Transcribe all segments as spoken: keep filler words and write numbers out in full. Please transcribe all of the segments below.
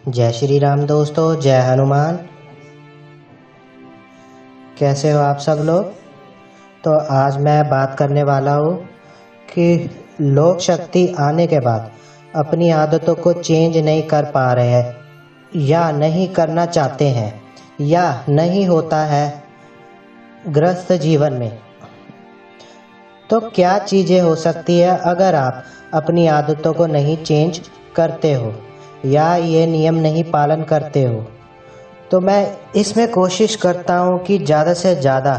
जय श्री राम दोस्तों, जय हनुमान। कैसे हो आप सब लोग। तो आज मैं बात करने वाला हूँ कि लोग शक्ति आने के बाद अपनी आदतों को चेंज नहीं कर पा रहे हैं या नहीं करना चाहते हैं या नहीं होता है ग्रस्त जीवन में। तो क्या चीज़ें हो सकती है अगर आप अपनी आदतों को नहीं चेंज करते हो या ये नियम नहीं पालन करते हो। तो मैं इसमें कोशिश करता हूँ कि ज़्यादा से ज़्यादा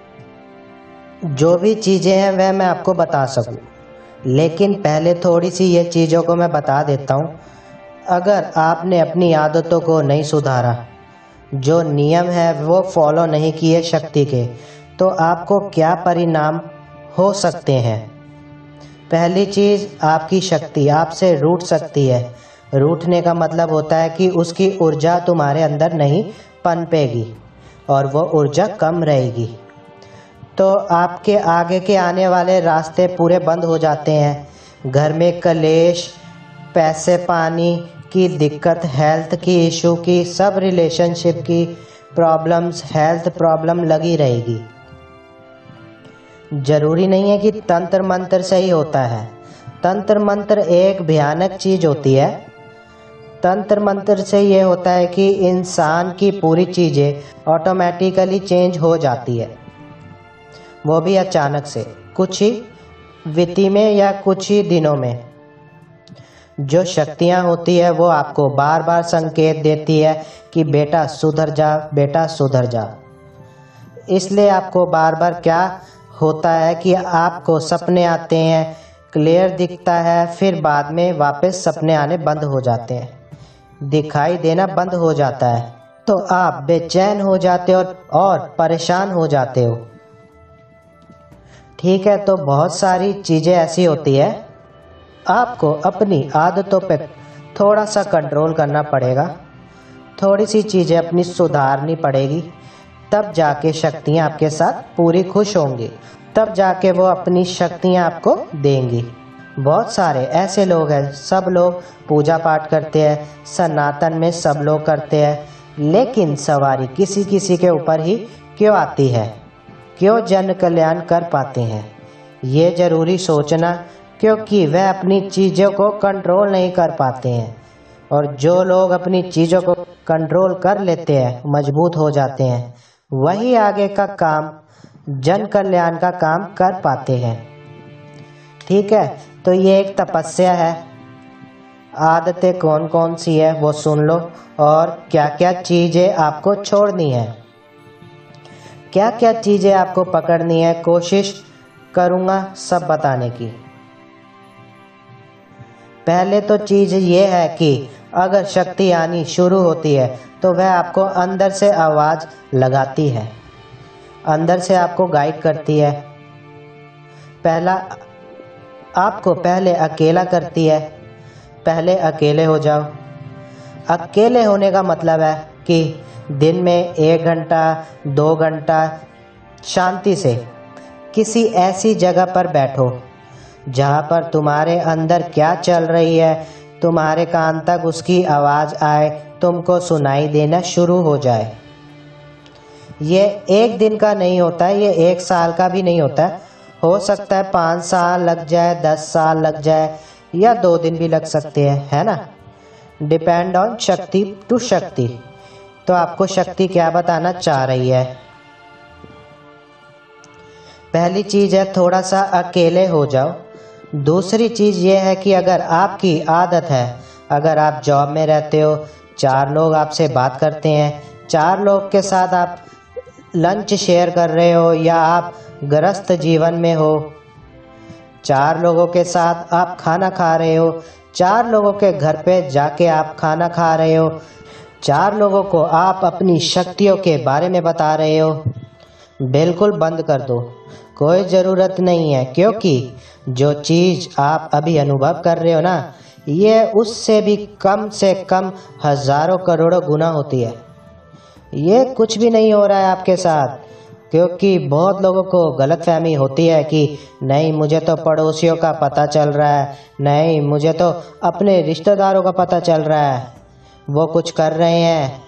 जो भी चीज़ें हैं वह मैं आपको बता सकूँ, लेकिन पहले थोड़ी सी ये चीज़ों को मैं बता देता हूँ। अगर आपने अपनी आदतों को नहीं सुधारा, जो नियम है वो फॉलो नहीं किए शक्ति के, तो आपको क्या परिणाम हो सकते हैं। पहली चीज़, आपकी शक्ति आपसे रूठ सकती है। रूठने का मतलब होता है कि उसकी ऊर्जा तुम्हारे अंदर नहीं पनपेगी और वो ऊर्जा कम रहेगी। तो आपके आगे के आने वाले रास्ते पूरे बंद हो जाते हैं। घर में कलेश, पैसे पानी की दिक्कत, हेल्थ की इशू की, सब रिलेशनशिप की प्रॉब्लम्स, हेल्थ प्रॉब्लम लगी रहेगी। ज़रूरी नहीं है कि तंत्र मंत्र से ही होता है। तंत्र मंत्र एक भयानक चीज़ होती है। तंत्र मंत्र से ये होता है कि इंसान की पूरी चीज़ें ऑटोमेटिकली चेंज हो जाती है, वो भी अचानक से, कुछ ही विधि में या कुछ ही दिनों में। जो शक्तियाँ होती है वो आपको बार बार संकेत देती है कि बेटा सुधर जा, बेटा सुधर जा। इसलिए आपको बार बार क्या होता है कि आपको सपने आते हैं, क्लियर दिखता है, फिर बाद में वापस सपने आने बंद हो जाते हैं, दिखाई देना बंद हो जाता है। तो आप बेचैन हो जाते हो और परेशान हो जाते हो। ठीक है, तो बहुत सारी चीज़ें ऐसी होती है, आपको अपनी आदतों पे थोड़ा सा कंट्रोल करना पड़ेगा, थोड़ी सी चीज़ें अपनी सुधारनी पड़ेगी, तब जाके शक्तियाँ आपके साथ पूरी खुश होंगी, तब जाके वो अपनी शक्तियाँ आपको देंगी। बहुत सारे ऐसे लोग हैं, सब लोग पूजा पाठ करते हैं, सनातन में सब लोग करते हैं, लेकिन सवारी किसी किसी के ऊपर ही क्यों आती है, क्यों जन कल्याण कर पाते हैं, ये ज़रूरी सोचना, क्योंकि वह अपनी चीज़ों को कंट्रोल नहीं कर पाते हैं। और जो लोग अपनी चीज़ों को कंट्रोल कर लेते हैं, मजबूत हो जाते हैं, वही आगे का काम, जन कल्याण का काम कर पाते हैं। ठीक है, तो ये एक तपस्या है। आदतें कौन कौन सी है वो सुन लो, और क्या क्या चीज़ें आपको छोड़नी है, क्या क्या चीज़ें आपको पकड़नी है, कोशिश करूँगा सब बताने की। पहले तो चीज़ ये है कि अगर शक्ति आनी शुरू होती है तो वह आपको अंदर से आवाज़ लगाती है, अंदर से आपको गाइड करती है। पहला आपको पहले अकेला करती है, पहले अकेले हो जाओ। अकेले होने का मतलब है कि दिन में एक घंटा दो घंटा शांति से किसी ऐसी जगह पर बैठो जहाँ पर तुम्हारे अंदर क्या चल रही है, तुम्हारे कान तक उसकी आवाज़ आए, तुमको सुनाई देना शुरू हो जाए। ये एक दिन का नहीं होता है, ये एक साल का भी नहीं होता है। हो सकता है पाँच साल लग जाए, दस साल लग जाए, या दो दिन भी लग सकते हैं, है ना। डिपेंड ऑन शक्ति टू शक्ति। तो आपको शक्ति क्या बताना चाह रही है। पहली चीज़ है थोड़ा सा अकेले हो जाओ। दूसरी चीज़ ये है कि अगर आपकी आदत है, अगर आप जॉब में रहते हो, चार लोग आपसे बात करते हैं, चार लोग के साथ आप लंच शेयर कर रहे हो, या आप ग्रस्त जीवन में हो, चार लोगों के साथ आप खाना खा रहे हो, चार लोगों के घर पे जाके आप खाना खा रहे हो, चार लोगों को आप अपनी शक्तियों के बारे में बता रहे हो, बिल्कुल बंद कर दो, कोई ज़रूरत नहीं है। क्योंकि जो चीज़ आप अभी अनुभव कर रहे हो ना, ये उससे भी कम से कम हज़ारों करोड़ों गुना होती है। ये कुछ भी नहीं हो रहा है आपके साथ, क्योंकि बहुत लोगों को गलतफहमी होती है कि नहीं मुझे तो पड़ोसियों का पता चल रहा है, नहीं मुझे तो अपने रिश्तेदारों का पता चल रहा है। वो कुछ कर रहे हैं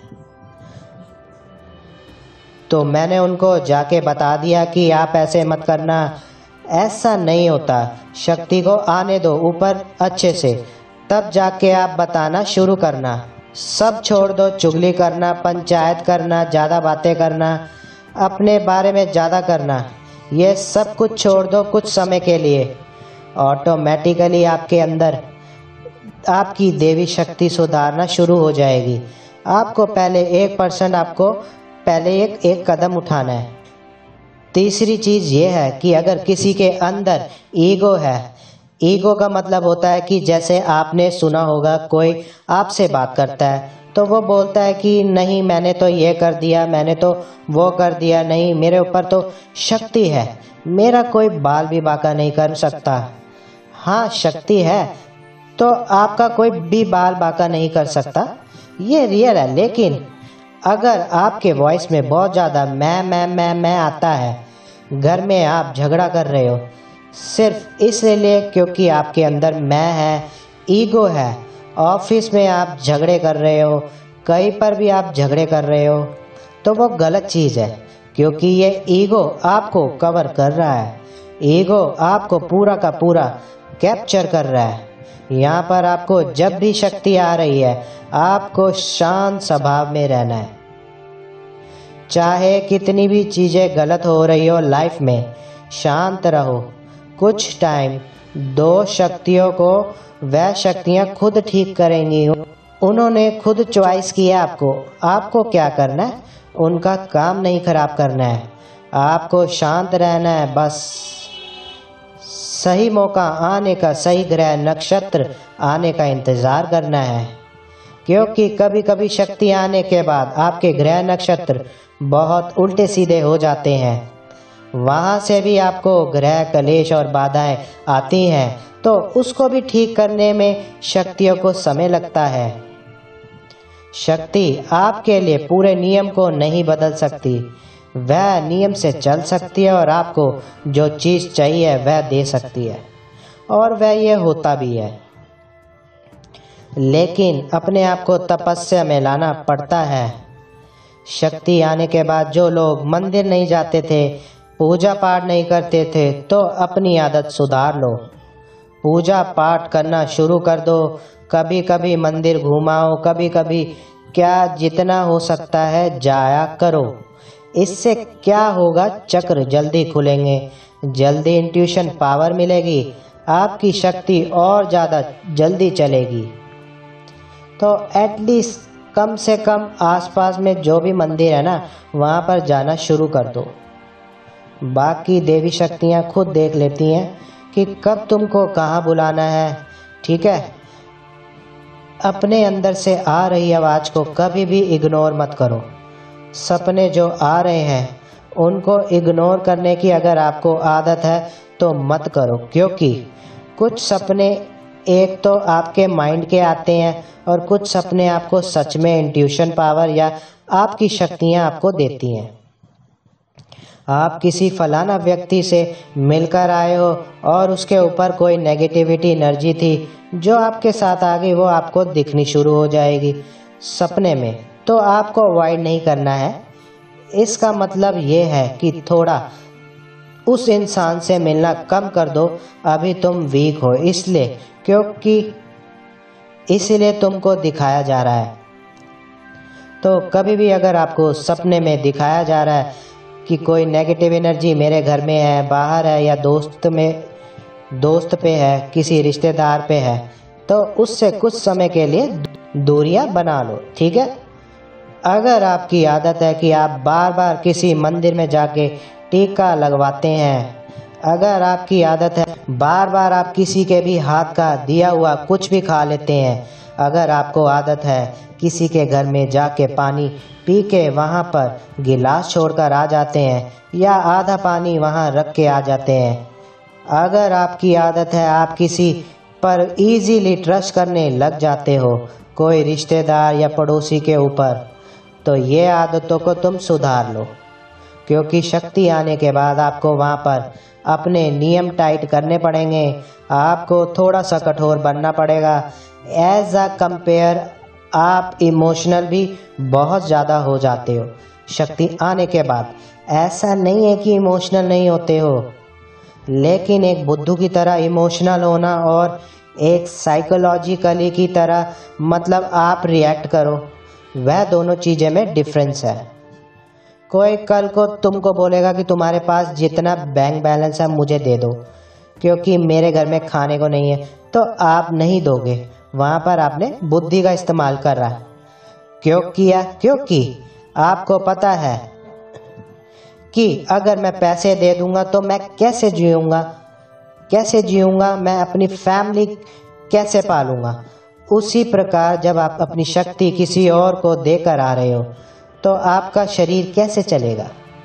तो मैंने उनको जाके बता दिया कि आप ऐसे मत करना, ऐसा नहीं होता। शक्ति को आने दो ऊपर अच्छे से, तब जाके आप बताना शुरू करना। सब छोड़ दो, चुगली करना, पंचायत करना, ज़्यादा बातें करना, अपने बारे में ज़्यादा करना, ये सब कुछ छोड़ दो कुछ समय के लिए। ऑटोमेटिकली आपके अंदर आपकी देवी शक्ति सुधारना शुरू हो जाएगी। आपको पहले एक परसेंट आपको पहले एक एक कदम उठाना है। तीसरी चीज़ ये है कि अगर किसी के अंदर ईगो है, ईगो का मतलब होता है कि जैसे आपने सुना होगा कोई आपसे बात करता है तो वो बोलता है कि नहीं मैंने तो ये कर दिया, मैंने तो वो कर दिया, नहीं मेरे ऊपर तो शक्ति है, मेरा कोई बाल भी बांका नहीं कर सकता। हाँ शक्ति है तो आपका कोई भी बाल बांका नहीं कर सकता, ये रियल है। लेकिन अगर आपके वॉइस में बहुत ज़्यादा मैं मैं मैं मैं आता है, घर में आप झगड़ा कर रहे हो सिर्फ इसलिए क्योंकि आपके अंदर मैं है, ईगो है, ऑफिस में आप झगड़े कर रहे हो, कहीं पर भी आप झगड़े कर रहे हो, तो वो गलत चीज़ है क्योंकि ये ईगो आपको कवर कर रहा है। ईगो आपको पूरा का पूरा कैप्चर कर रहा है। यहाँ पर आपको जब भी शक्ति आ रही है आपको शांत स्वभाव में रहना है। चाहे कितनी भी चीज़ें गलत हो रही हो लाइफ में, शांत रहो कुछ टाइम। दो शक्तियों को वह शक्तियाँ खुद ठीक करेंगी। उन्होंने खुद चॉइस किया आपको, आपको क्या करना है, उनका काम नहीं खराब करना है। आपको शांत रहना है बस। सही मौका आने का, सही ग्रह नक्षत्र आने का इंतज़ार करना है क्योंकि कभी कभी शक्ति आने के बाद आपके ग्रह नक्षत्र बहुत उल्टे सीधे हो जाते हैं। वहाँ से भी आपको ग्रह कलेश और बाधाएं आती हैं तो उसको भी ठीक करने में शक्तियों को समय लगता है। शक्ति आपके लिए पूरे नियम को नहीं बदल सकती, वह नियम से चल सकती है और आपको जो चीज़ चाहिए वह दे सकती है और वह ये होता भी है। लेकिन अपने आप को तपस्या में लाना पड़ता है। शक्ति आने के बाद जो लोग मंदिर नहीं जाते थे, पूजा पाठ नहीं करते थे, तो अपनी आदत सुधार लो, पूजा पाठ करना शुरू कर दो। कभी कभी मंदिर घुमाओ, कभी कभी क्या जितना हो सकता है जाया करो। इससे क्या होगा, चक्र जल्दी खुलेंगे, जल्दी इंट्यूशन पावर मिलेगी, आपकी शक्ति और ज़्यादा जल्दी चलेगी। तो एटलीस्ट कम से कम आसपास में जो भी मंदिर है ना वहाँ पर जाना शुरू कर दो। बाकी देवी शक्तियाँ खुद देख लेती हैं कि कब तुमको कहाँ बुलाना है। ठीक है, अपने अंदर से आ रही आवाज़ को कभी भी इग्नोर मत करो। सपने जो आ रहे हैं उनको इग्नोर करने की अगर आपको आदत है तो मत करो, क्योंकि कुछ सपने एक तो आपके माइंड के आते हैं और कुछ सपने आपको सच में इंट्यूशन पावर या आपकी शक्तियाँ आपको देती हैं। आप किसी फलाना व्यक्ति से मिलकर आए हो और उसके ऊपर कोई नेगेटिविटी एनर्जी थी जो आपके साथ आ गई, वो आपको दिखनी शुरू हो जाएगी सपने में, तो आपको अवॉइड नहीं करना है। इसका मतलब ये है कि थोड़ा उस इंसान से मिलना कम कर दो। अभी तुम वीक हो इसलिए, क्योंकि इसीलिए तुमको दिखाया जा रहा है। तो कभी भी अगर आपको सपने में दिखाया जा रहा है कि कोई नेगेटिव एनर्जी मेरे घर में है, बाहर है, या दोस्त में दोस्त पे है, किसी रिश्तेदार पे है, तो उससे कुछ समय के लिए दूरियां बना लो। ठीक है, अगर आपकी आदत है कि आप बार बार किसी मंदिर में जाके टीका लगवाते हैं, अगर आपकी आदत है बार बार आप किसी के भी हाथ का दिया हुआ कुछ भी खा लेते हैं, अगर आपको आदत है किसी के घर में जाके पानी पी के वहाँ पर गिलास छोड़कर आ जाते हैं या आधा पानी वहाँ रख के आ जाते हैं, अगर आपकी आदत है आप किसी पर इजीली ट्रस्ट करने लग जाते हो, कोई रिश्तेदार या पड़ोसी के ऊपर, तो ये आदतों को तुम सुधार लो, क्योंकि शक्ति आने के बाद आपको वहाँ पर अपने नियम टाइट करने पड़ेंगे। आपको थोड़ा सा कठोर बनना पड़ेगा एज अ कंपेयर आप इमोशनल भी बहुत ज़्यादा हो जाते हो शक्ति आने के बाद। ऐसा नहीं है कि इमोशनल नहीं होते हो, लेकिन एक बुद्धू की तरह इमोशनल होना और एक साइकोलॉजिकली की तरह मतलब आप रिएक्ट करो, वह दोनों चीज़ें में डिफरेंस है। कोई कल को तुमको बोलेगा कि तुम्हारे पास जितना बैंक बैलेंस है मुझे दे दो क्योंकि मेरे घर में खाने को नहीं है, तो आप नहीं दोगे। वहाँ पर आपने बुद्धि का इस्तेमाल कर रहा है। क्यों किया? क्योंकि आपको पता है कि अगर मैं पैसे दे दूंगा तो मैं कैसे जीऊँगा, कैसे जीऊँगा, मैं अपनी फैमिली कैसे पालूंगा। उसी प्रकार जब आप अपनी शक्ति किसी और को देकर आ रहे हो तो आपका शरीर कैसे चलेगा,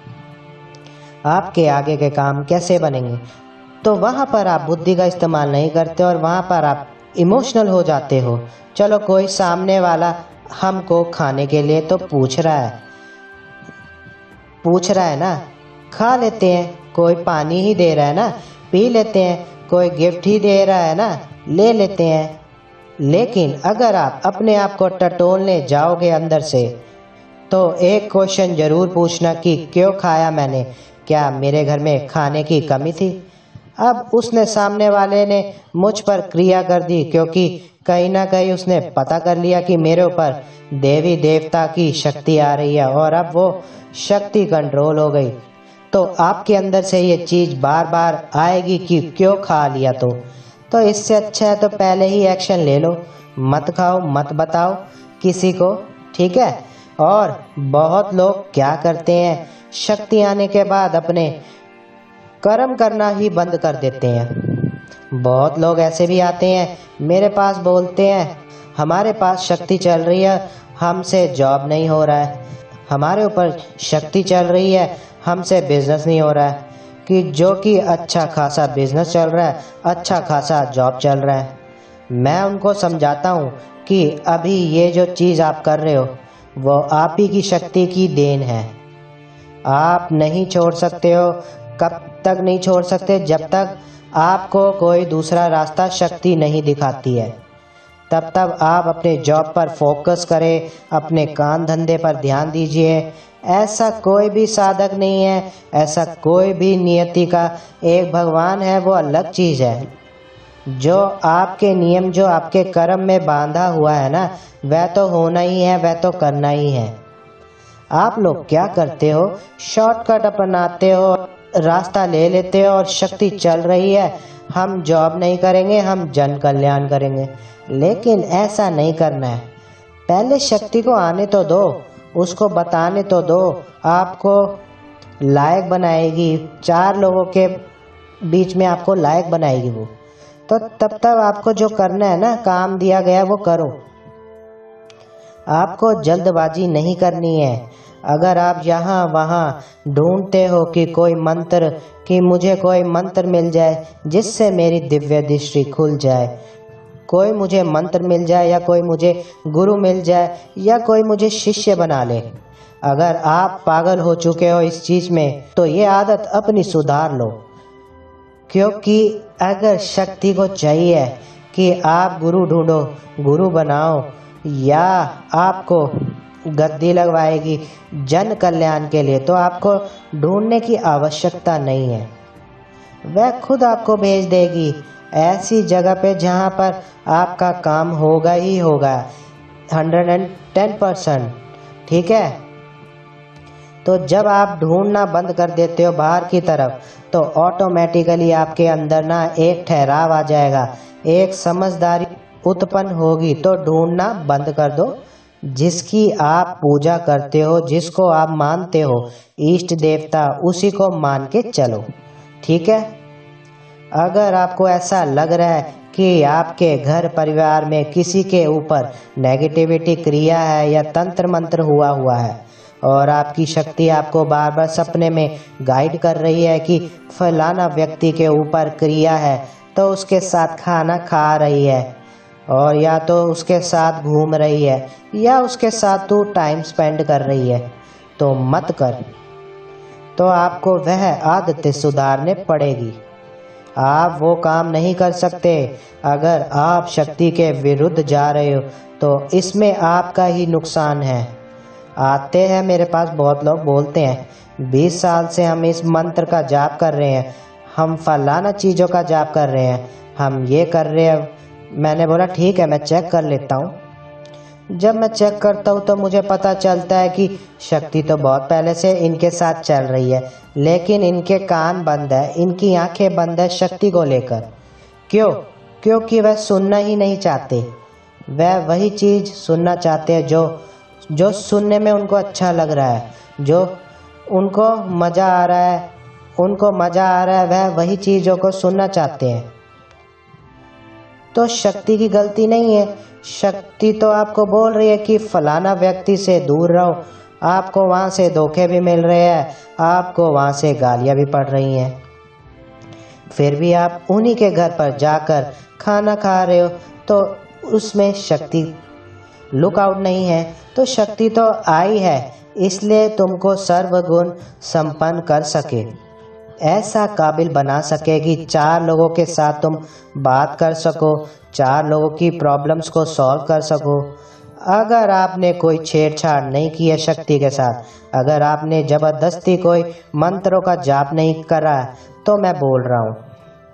आपके आगे के काम कैसे बनेंगे। तो वहाँ पर आप बुद्धि का इस्तेमाल नहीं करते और वहाँ पर आप इमोशनल हो जाते हो। चलो कोई सामने वाला हमको खाने के लिए तो पूछ रहा है, पूछ रहा है ना, खा लेते हैं। कोई पानी ही दे रहा है ना, पी लेते हैं। कोई गिफ्ट ही दे रहा है ना, ले लेते हैं। लेकिन अगर आप अपने आप को टटोलने जाओगे अंदर से तो एक क्वेश्चन जरूर पूछना कि क्यों खाया मैंने, क्या मेरे घर में खाने की कमी थी। अब उसने सामने वाले ने मुझ पर क्रिया कर दी क्योंकि कहीं ना कहीं उसने पता कर लिया कि मेरे ऊपर देवी देवता की शक्ति आ रही है और अब वो शक्ति कंट्रोल हो गई। तो आपके अंदर से ये चीज़ बार बार आएगी कि क्यों खा लिया। तो तो इससे अच्छा है तो पहले ही एक्शन ले लो, मत खाओ, मत बताओ किसी को, ठीक है। और बहुत लोग क्या करते हैं, शक्ति आने के बाद अपने कर्म करना ही बंद कर देते हैं। बहुत लोग ऐसे भी आते हैं मेरे पास, बोलते हैं हमारे पास शक्ति चल रही है, हमसे जॉब नहीं हो रहा है, हमारे ऊपर शक्ति चल रही है, हमसे बिजनेस नहीं हो रहा है। कि जो कि अच्छा खासा बिजनेस चल रहा है, अच्छा खासा जॉब चल रहा है। मैं उनको समझाता हूँ कि अभी ये जो चीज़ आप कर रहे हो वो आप ही की शक्ति की देन है। आप नहीं छोड़ सकते हो। कब तक नहीं छोड़ सकते? जब तक आपको कोई दूसरा रास्ता शक्ति नहीं दिखाती है। तब तक आप अपने जॉब पर फोकस करें, अपने काम धंधे पर ध्यान दीजिए। ऐसा कोई भी साधक नहीं है, ऐसा कोई भी नियति का एक भगवान है, वो अलग चीज़ है। जो आपके नियम, जो आपके कर्म में बांधा हुआ है ना, वह तो होना ही है, वह तो करना ही है। आप लोग क्या करते हो, शॉर्टकट अपनाते हो, रास्ता ले लेते हो और शक्ति चल रही है, हम जॉब नहीं करेंगे, हम जन कल्याण करेंगे। लेकिन ऐसा नहीं करना है। पहले शक्ति को आने तो दो, उसको बताने तो दो, आपको लायक बनाएगी, चार लोगों के बीच में आपको लायक बनाएगी वो। तो तब तक आपको जो करना है ना, काम दिया गया वो करो। आपको जल्दबाजी नहीं करनी है। अगर आप यहाँ वहाँ ढूंढते हो कि कोई मंत्र, कि मुझे कोई मंत्र मिल जाए जिससे मेरी दिव्य दृष्टि खुल जाए, कोई मुझे मंत्र मिल जाए या कोई मुझे गुरु मिल जाए या कोई मुझे शिष्य बना ले, अगर आप पागल हो चुके हो इस चीज़ में तो ये आदत अपनी सुधार लो। क्योंकि अगर शक्ति को चाहिए कि आप गुरु ढूंढो, गुरु बनाओ, या आपको गद्दी लगवाएगी जन कल्याण के लिए, तो आपको ढूंढने की आवश्यकता नहीं है। वह खुद आपको भेज देगी ऐसी जगह पे जहाँ पर आपका काम होगा ही होगा, हंड्रेड एंड टेन परसेंट, ठीक है। तो जब आप ढूंढना बंद कर देते हो बाहर की तरफ, तो ऑटोमेटिकली आपके अंदर ना एक ठहराव आ जाएगा, एक समझदारी उत्पन्न होगी। तो ढूंढना बंद कर दो। जिसकी आप पूजा करते हो, जिसको आप मानते हो इष्ट देवता, उसी को मान के चलो, ठीक है। अगर आपको ऐसा लग रहा है कि आपके घर परिवार में किसी के ऊपर नेगेटिविटी क्रिया है या तंत्र मंत्र हुआ हुआ है और आपकी शक्ति आपको बार बार सपने में गाइड कर रही है कि फलाना व्यक्ति के ऊपर क्रिया है, तो उसके साथ खाना खा रही है और या तो उसके साथ घूम रही है या उसके साथ तू टाइम स्पेंड कर रही है, तो मत कर। तो आपको वह आदतें सुधारने पड़ेगी। आप वो काम नहीं कर सकते। अगर आप शक्ति के विरुद्ध जा रहे हो तो इसमें आपका ही नुकसान है। आते हैं मेरे पास बहुत लोग बोलते हैं बीस साल से हम इस मंत्र का जाप कर रहे हैं, हम फलाना चीज़ों का जाप कर रहे हैं, हम ये कर रहे हैं। मैंने बोला ठीक है, मैं चेक कर लेता हूँ। जब मैं चेक करता हूँ तो मुझे पता चलता है कि शक्ति तो बहुत पहले से इनके साथ चल रही है, लेकिन इनके कान बंद है, इनकी आंखें बंद है शक्ति को लेकर। क्यों? क्योंकि वह सुनना ही नहीं चाहते। वह वही चीज़ सुनना चाहते हैं जो जो सुनने में उनको अच्छा लग रहा है, जो उनको मज़ा आ रहा है, उनको मज़ा आ रहा है, वह वही चीज़ों को सुनना चाहते हैं। तो शक्ति की गलती नहीं है। शक्ति तो आपको बोल रही है कि फलाना व्यक्ति से दूर रहो। आपको वहाँ से धोखे भी मिल रहे हैं, आपको वहाँ से गालियाँ भी पड़ रही हैं, फिर भी आप उन्हीं के घर पर जाकर खाना खा रहे हो। तो उसमें शक्ति लुक आउट नहीं है। तो शक्ति तो आई है इसलिए तुमको सर्वगुण संपन्न कर सके, ऐसा काबिल बना सके कि चार लोगों के साथ तुम बात कर सको, चार लोगों की प्रॉब्लम्स को सॉल्व कर सको। अगर आपने कोई छेड़छाड़ नहीं की है शक्ति के साथ, अगर आपने ज़बरदस्ती कोई मंत्रों का जाप नहीं करा, तो मैं बोल रहा हूँ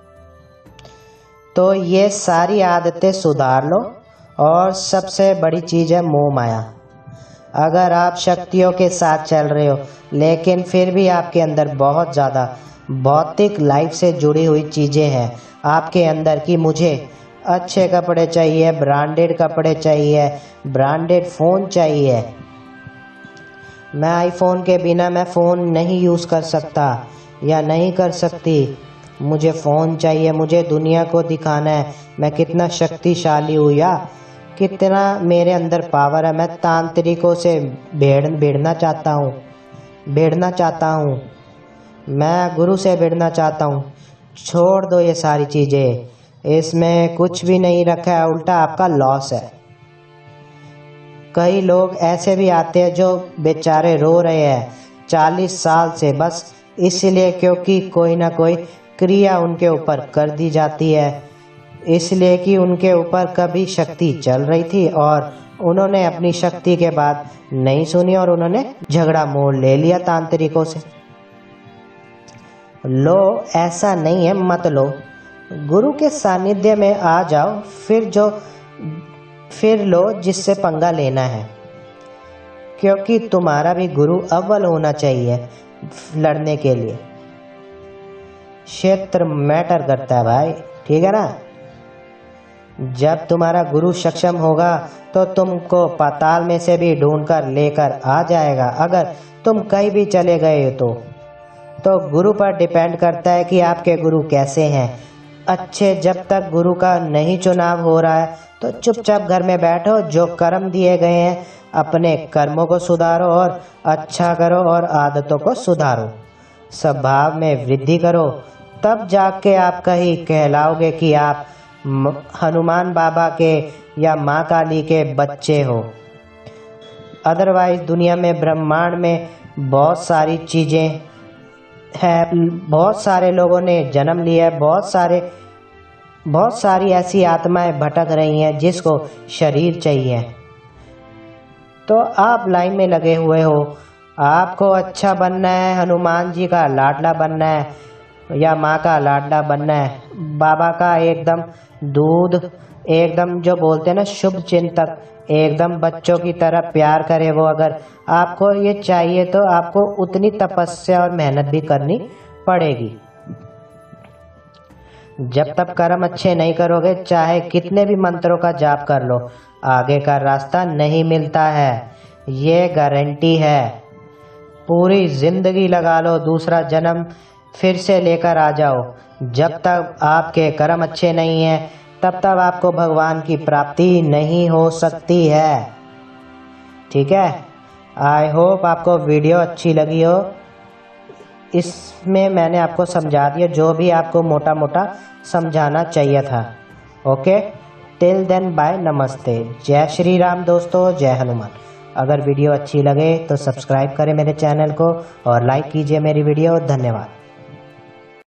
तो ये सारी आदतें सुधार लो। और सबसे बड़ी चीज़ है मोह माया। अगर आप शक्तियों के साथ चल रहे हो लेकिन फिर भी आपके अंदर बहुत ज़्यादा भौतिक लाइफ से जुड़ी हुई चीज़ें हैं आपके अंदर कि मुझे अच्छे कपड़े चाहिए, ब्रांडेड कपड़े चाहिए, ब्रांडेड फ़ोन चाहिए, मैं आईफोन के बिना मैं फ़ोन नहीं यूज़ कर सकता या नहीं कर सकती, मुझे फ़ोन चाहिए, मुझे दुनिया को दिखाना है मैं कितना शक्तिशाली हूँ या कितना मेरे अंदर पावर है, मैं तांत्रिकों से भेड़ भिड़ना चाहता हूँ भिड़ना चाहता हूँ मैं गुरु से भिड़ना चाहता हूँ। छोड़ दो ये सारी चीज़ें, इसमें कुछ भी नहीं रखा है, उल्टा आपका लॉस है। कई लोग ऐसे भी आते हैं जो बेचारे रो रहे हैं चालीस साल से, बस इसलिए क्योंकि कोई ना कोई क्रिया उनके ऊपर कर दी जाती है, इसलिए कि उनके ऊपर कभी शक्ति चल रही थी और उन्होंने अपनी शक्ति के बाद नहीं सुनी और उन्होंने झगड़ा मोड़ ले लिया तांत्रिकों से। लो, ऐसा नहीं है, मत लो। गुरु के सानिध्य में आ जाओ, फिर जो फिर लो जिससे पंगा लेना है, क्योंकि तुम्हारा भी गुरु अव्वल होना चाहिए लड़ने के लिए। क्षेत्र मैटर करता है भाई, ठीक है ना। जब तुम्हारा गुरु सक्षम होगा तो तुमको पाताल में से भी ढूंढकर लेकर आ जाएगा। अगर तुम कहीं भी चले गए हो तो तो गुरु पर डिपेंड करता है कि आपके गुरु कैसे हैं। अच्छे, जब तक गुरु का नहीं चुनाव हो रहा है तो चुपचाप घर में बैठो, जो कर्म दिए गए हैं अपने कर्मों को सुधारो और अच्छा करो और आदतों को सुधारो, स्वभाव में वृद्धि करो, तब जाके आप कहीं कहलाओगे कि आप हनुमान बाबा के या माँ काली के बच्चे हो। अदरवाइज दुनिया में, ब्रह्मांड में बहुत सारी चीज़ें है, बहुत सारे लोगों ने जन्म लिया है, बहुत सारे बहुत सारी ऐसी आत्माएं भटक रही हैं जिसको शरीर चाहिए। तो आप लाइन में लगे हुए हो, आपको अच्छा बनना है, हनुमान जी का लाडला बनना है या माँ का लाडला बनना है, बाबा का एकदम दूध, एकदम जो बोलते हैं ना शुभ चिंतक, एकदम बच्चों की तरह प्यार करे वो, अगर आपको ये चाहिए तो आपको उतनी तपस्या और मेहनत भी करनी पड़ेगी। जब तक कर्म अच्छे नहीं करोगे, चाहे कितने भी मंत्रों का जाप कर लो, आगे का रास्ता नहीं मिलता है, ये गारंटी है। पूरी जिंदगी लगा लो, दूसरा जन्म फिर से लेकर आ जाओ, जब तक आपके कर्म अच्छे नहीं हैं तब तक आपको भगवान की प्राप्ति नहीं हो सकती है। ठीक है, आई होप आपको वीडियो अच्छी लगी हो। इसमें मैंने आपको समझा दिया जो भी आपको मोटा मोटा समझाना चाहिए था। ओके, टिल देन बाय, नमस्ते, जय श्री राम दोस्तों, जय हनुमान। अगर वीडियो अच्छी लगे तो सब्सक्राइब करें मेरे चैनल को और लाइक कीजिए मेरी वीडियो। धन्यवाद।